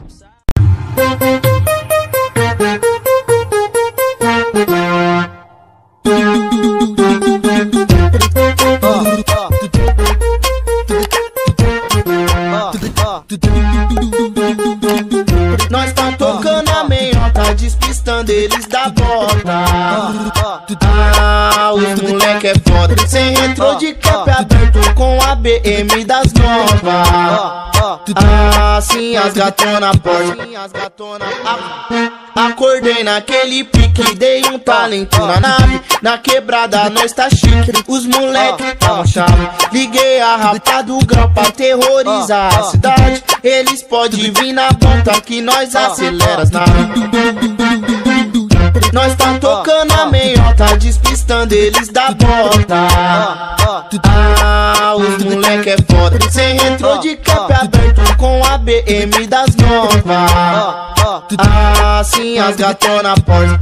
Nós tá tocando a meiota, despistando eles da bota. Os moleque é foda, sem retrô de cap aberto com a BM das novas. Assim as gatona porta. Acordei naquele pique, dei um talento na nave. Na quebrada nós tá chique, os moleque tava chave. Liguei a rapa do grau pra terrorizar a cidade. Eles podem vir na ponta que nós acelera as naves. Nós tá tocando a meiota, despistando eles da bota. Os moleque é foda, sem retrô de cap aberto com a BM das novas. Assim as gatona porta.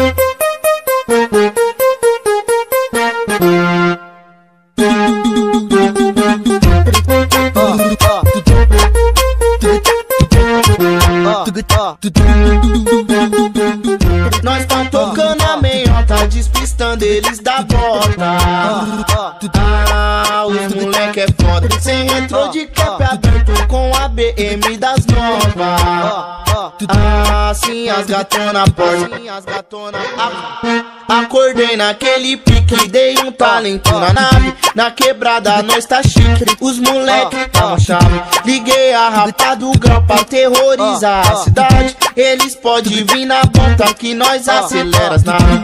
Nós tá tocando a meiota, despistando eles da bota. Os moleque é foda, sem retrô de cap aberto com a BM das novas. Assim as gatona porta. Acordei naquele pique, dei um talento na nave. Na quebrada nós tá chique, os moleque tava chave. Liguei a rapa do grau pra terrorizar a cidade. Eles podem vir na ponta que nós acelera as naves.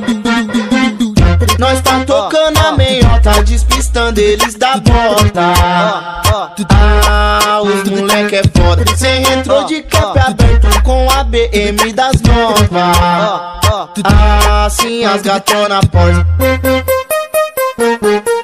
Nós tá tocando a meiota, despistando eles da bota. Os moleque é foda, sem retrô de cap aberto com a BM das novas. Assim as gatona porta.